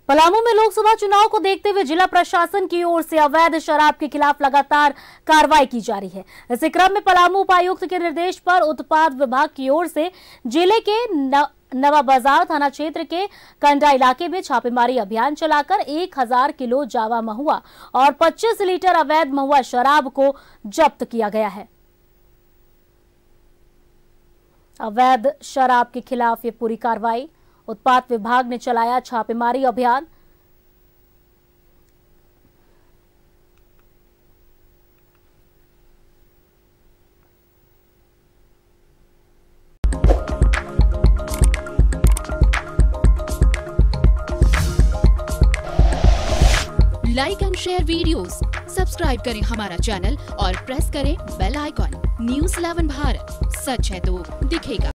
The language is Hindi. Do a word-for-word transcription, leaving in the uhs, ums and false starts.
पलामू में लोकसभा चुनाव को देखते हुए जिला प्रशासन की ओर से अवैध शराब के खिलाफ लगातार कार्रवाई की जा रही है। इसी क्रम में पलामू उपायुक्त के निर्देश पर उत्पाद विभाग की ओर से जिले के न... नवा बाजार थाना क्षेत्र के कंडा इलाके में छापेमारी अभियान चलाकर एक हजार किलो जावा महुआ और पच्चीस लीटर अवैध महुआ शराब को जब्त किया गया है। अवैध शराब के खिलाफ ये पूरी कार्रवाई उत्पाद विभाग ने चलाया छापेमारी अभियान। Like and share videos, subscribe करें हमारा चैनल और प्रेस करें bell icon. News eleven Bharat, सच है तो दिखेगा।